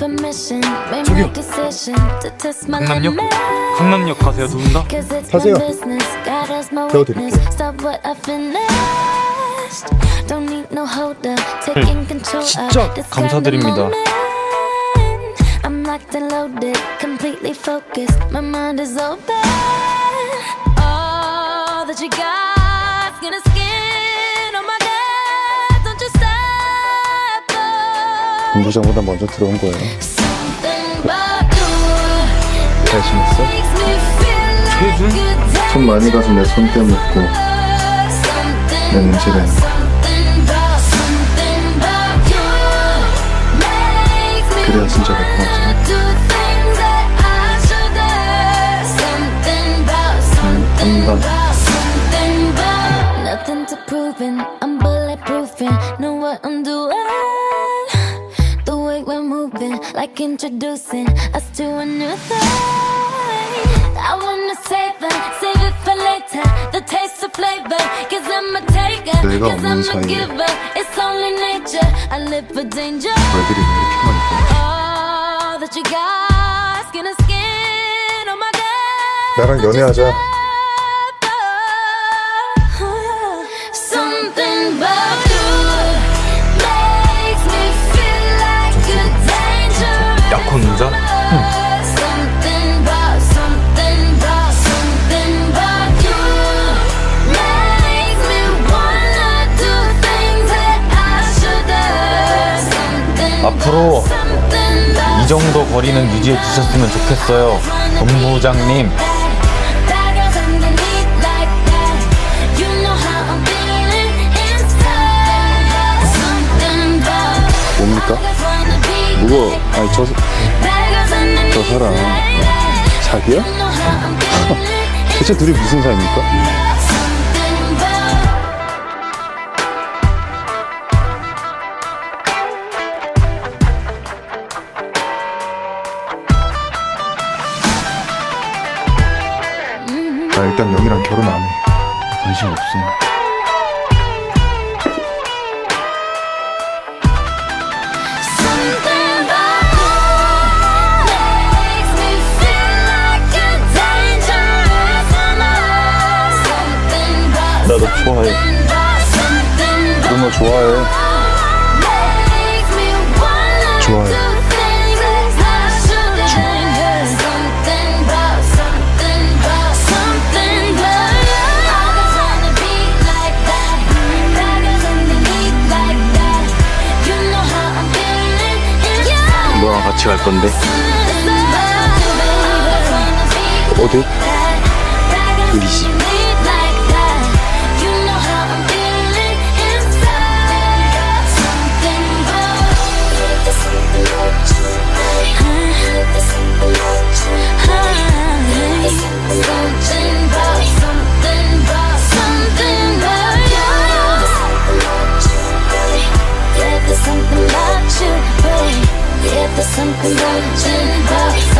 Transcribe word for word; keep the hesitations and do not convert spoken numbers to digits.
저기요. 강남역? 강남역 가세요, 두 분 다? 타세요. 태워드릴게요. 진짜 감사드립니다. 본부장보다 먼저 들어온 거예요. 잘 지냈어? 혜준? 손 많이 가서 내 손 떼먹고 내 눈치가 있네. 그래야 진짜 고맙잖아. 음, 한번 like introducing us to a new thing. I wanna save it, save it for later. The taste of flavor, cause I'm a taker, cause I'm a giver. It's only nature, I live for danger. 애들이 왜 이렇게 많이 보내? All that you got, skin to skin, oh my God. 나랑 연애하자. Something about you makes me feel like a danger. 약혼 운전? 응. 앞으로 이 정도 거리는 유지해 주셨으면 좋겠어요, 본부장님. 뭡니까? 누구? 아니 저, 저 사람 자기야? 대체 둘이 무슨 사이입니까? 나 일단 여기랑 결혼 안 해. 관심 없어. 나 너 좋아해. 너 너 좋아해. 좋아해. 너랑 같이 갈 건데. 어디? 우리 집. Something about you, babe. Yeah, there's something about you, babe.